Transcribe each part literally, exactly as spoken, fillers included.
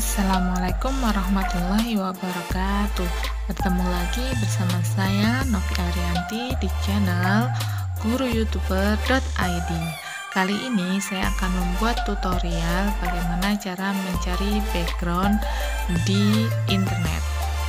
Assalamualaikum warahmatullahi wabarakatuh. Bertemu lagi bersama saya Novi Arianti di channel guru youtuber dot i d. Kali ini saya akan membuat tutorial bagaimana cara mencari background di internet.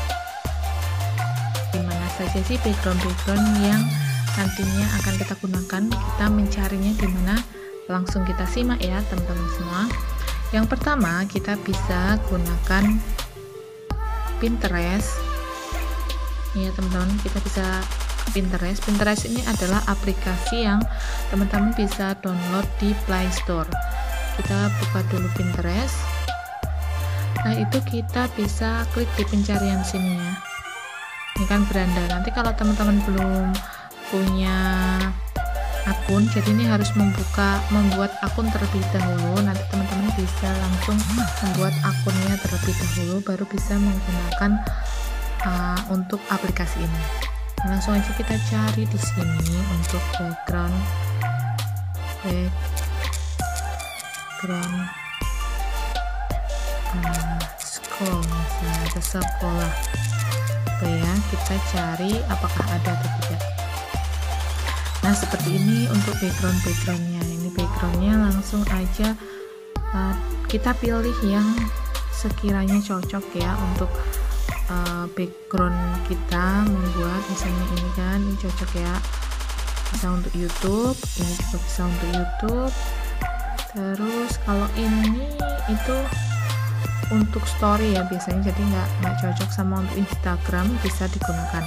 Dimana saja sih background-background yang nantinya akan kita gunakan, kita mencarinya dimana? Langsung kita simak ya teman-teman semua. Yang pertama, kita bisa gunakan Pinterest ya teman-teman. Kita bisa Pinterest. Pinterest ini adalah aplikasi yang teman-teman bisa download di Play Store. Kita buka dulu Pinterest. Nah, itu kita bisa klik di pencarian sini ya. Ini kan beranda. Nanti kalau teman-teman belum punya akun, jadi ini harus membuka membuat akun terlebih dahulu. Nanti teman-teman bisa langsung membuat akunnya terlebih dahulu, baru bisa menggunakan uh, untuk aplikasi ini. Nah, langsung aja kita cari di sini untuk background background uh, school, misalnya ke sekolah. Oke ya, kita cari apakah ada atau tidak. Nah, seperti ini untuk background-backgroundnya. Ini backgroundnya langsung aja uh, kita pilih yang sekiranya cocok ya untuk uh, background kita membuat. Misalnya ini kan, ini cocok ya, bisa untuk YouTube, ini juga bisa untuk YouTube. Terus kalau ini itu untuk story ya biasanya, jadi nggak nggak cocok sama untuk Instagram, bisa digunakan.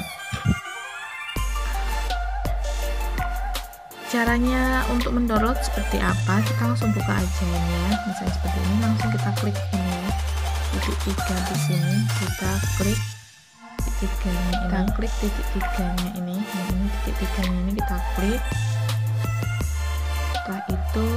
Caranya untuk mendownload seperti apa, kita langsung buka aja ini ya. Misalnya seperti ini, langsung kita klik ini ya, titik tiga di sini, kita klik titik tiganya ini, kita klik titik tiganya ini, nah ini titik tiganya ini kita klik. Setelah itu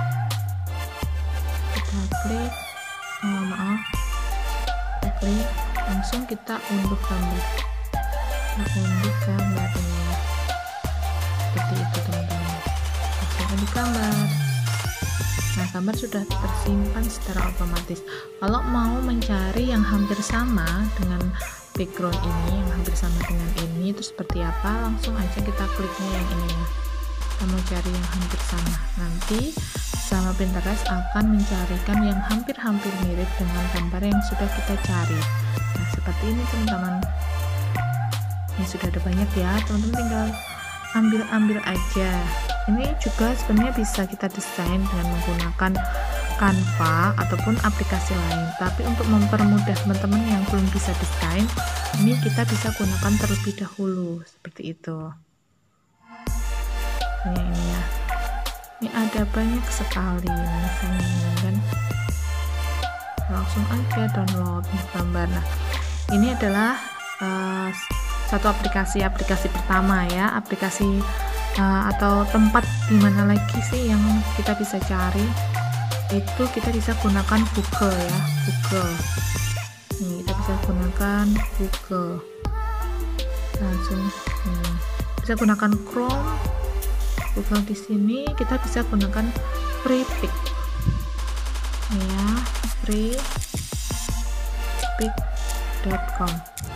kita klik, oh, maaf, kita klik, langsung kita unduh gambar, kita unduh gambar ini ya, seperti itu teman-teman. Di gambar. Nah, gambar sudah tersimpan secara otomatis. Kalau mau mencari yang hampir sama dengan background ini, yang hampir sama dengan ini, itu seperti apa, langsung aja kita kliknya yang ini ya. Kita mau cari yang hampir sama. Nanti sama Pinterest akan mencarikan yang hampir-hampir mirip dengan gambar yang sudah kita cari. Nah, seperti ini teman-teman. Ini sudah ada banyak ya, teman-teman tinggal ambil-ambil aja. Ini juga sebenarnya bisa kita desain dengan menggunakan Canva ataupun aplikasi lain, tapi untuk mempermudah teman-teman yang belum bisa desain, ini kita bisa gunakan terlebih dahulu seperti itu. Ini, ini ya, ini ada banyak sekali misalnya ini kan, langsung aja download gambar. Nah, ini adalah uh, satu aplikasi aplikasi pertama ya, aplikasi Uh, atau tempat dimana lagi sih yang kita bisa cari, itu kita bisa gunakan Google ya, Google. Nih, kita bisa gunakan Google langsung. Nih, bisa gunakan Chrome, Google. Di sini kita bisa gunakan Freepik ya, freepik dot com.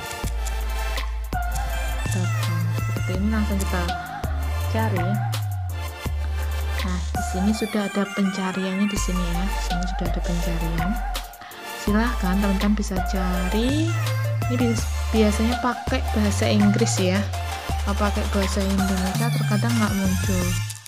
Seperti ini, langsung kita cari. Nah, di sini sudah ada pencariannya di sini ya. Di sini sudah ada pencarian. Silahkan teman-teman bisa cari. Ini biasanya pakai bahasa Inggris ya. Kalau pakai bahasa Indonesia terkadang nggak muncul.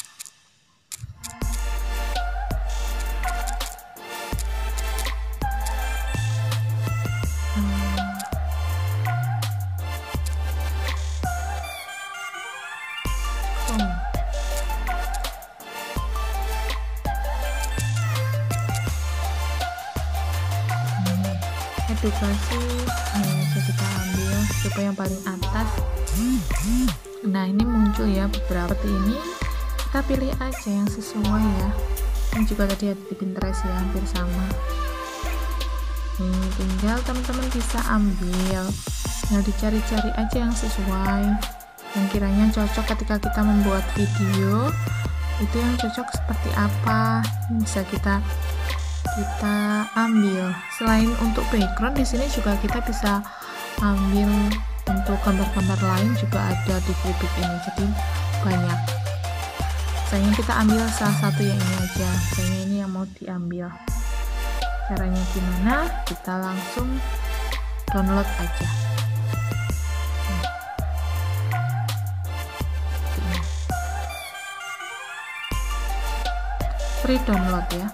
Edukasi, nah, jadi kita ambil coba yang paling atas. Nah, ini muncul ya beberapa. Seperti ini, kita pilih aja yang sesuai ya. Ini juga tadi ada di Pinterest ya, hampir sama. Ini tinggal teman-teman bisa ambil, nah dicari-cari aja yang sesuai, yang kiranya cocok ketika kita membuat video. Itu yang cocok seperti apa, bisa kita kita ambil. Selain untuk background, di sini juga kita bisa ambil untuk gambar-gambar lain juga ada di Flipit ini, jadi banyak. Misalnya kita ambil salah satu yang ini aja, misalnya ini yang mau diambil. Caranya gimana? Kita langsung download aja. Free download ya,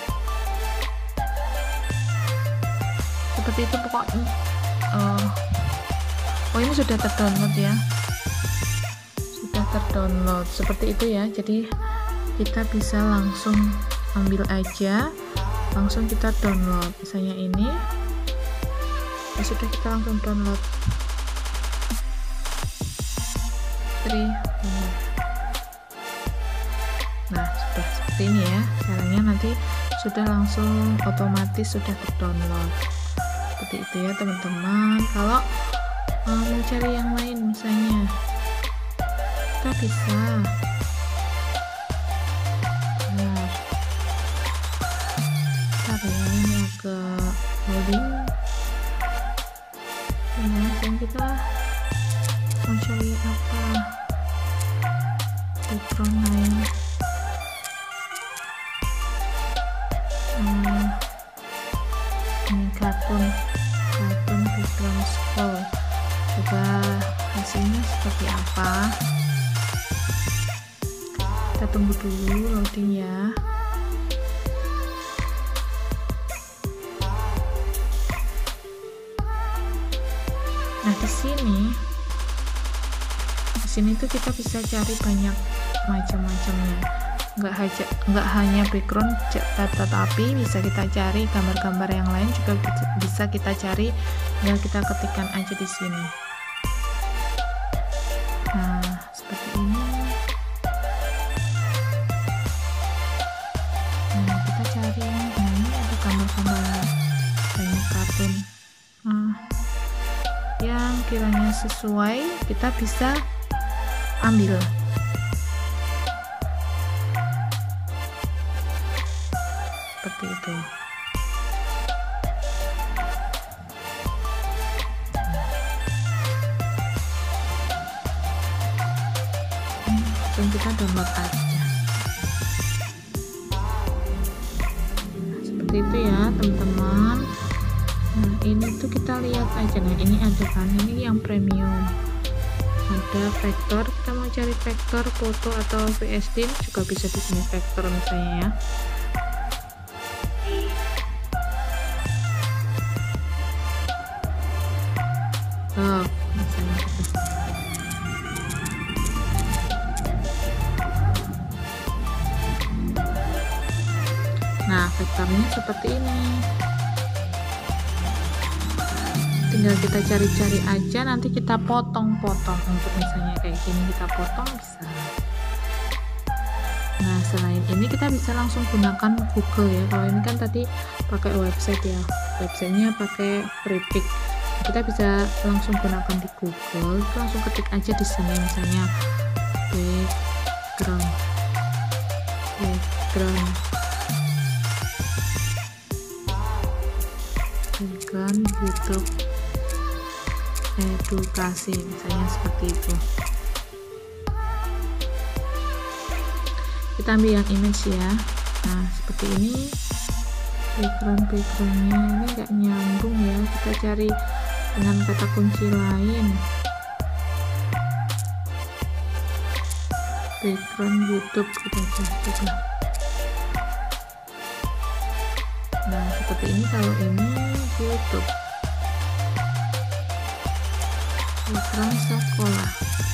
seperti itu pokoknya. uh, oh ini sudah terdownload ya, sudah terdownload seperti itu ya. Jadi kita bisa langsung ambil aja, langsung kita download. Misalnya ini ya sudah, kita langsung download. Free download. Nah, sudah seperti ini ya caranya, nanti sudah langsung otomatis sudah terdownload. Seperti itu ya teman-teman. Kalau uh, mau cari yang lain misalnya, kita bisa nah, bentar ya, ini agak loading. Nah, dan kita mau cari apa, background lain. Hmm, ini kartun kartun background scroll, coba hasilnya seperti apa. Kita tunggu dulu loading ya. Nah di sini di sini tuh kita bisa cari banyak macam-macamnya, nggak hanya nggak hanya background, tetapi bisa kita cari gambar-gambar yang lain juga bisa kita cari, tinggal kita ketikkan aja di sini. Nah seperti ini. Nah kita cari yang nah, ini ada gambar-gambar banyak kartun, nah, yang kiranya sesuai kita bisa ambil. Seperti itu. Langsung kita download aja. Nah, seperti itu ya teman-teman. Nah ini tuh kita lihat aja. Nah ini ada kan, ini yang premium, ada vektor. Kita mau cari vektor foto atau V S D juga bisa di sini, vektor misalnya ya. Oh, misalnya gitu. Nah vektornya seperti ini, tinggal kita cari-cari aja, nanti kita potong-potong. Untuk misalnya kayak gini kita potong bisa. Nah selain ini kita bisa langsung gunakan Google ya. Kalau ini kan tadi pakai website ya, websitenya pakai Flipit. Kita bisa langsung gunakan di Google, kita langsung ketik aja di sini misalnya background background background YouTube edukasi, misalnya seperti itu. Kita ambil yang image ya. Nah seperti ini background backgroundnya ini nggak nyambung ya, kita cari dengan kata kunci lain. Background YouTube kita coba. Nah seperti ini. Kalau ini YouTube, background sekolah.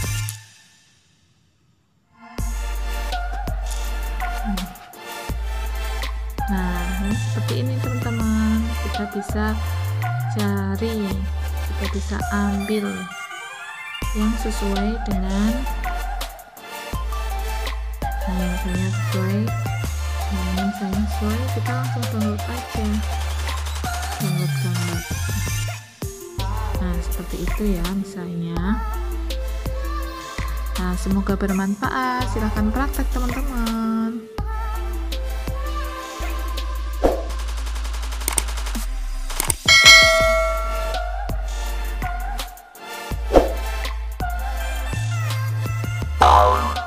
Nah ini seperti ini teman-teman, kita bisa cari, kita bisa ambil yang sesuai dengan, nah misalnya sesuai, nah misalnya sesuai, kita langsung download aja, download gambar. Nah seperti itu ya misalnya. Nah semoga bermanfaat, silahkan praktek teman-teman. Bye.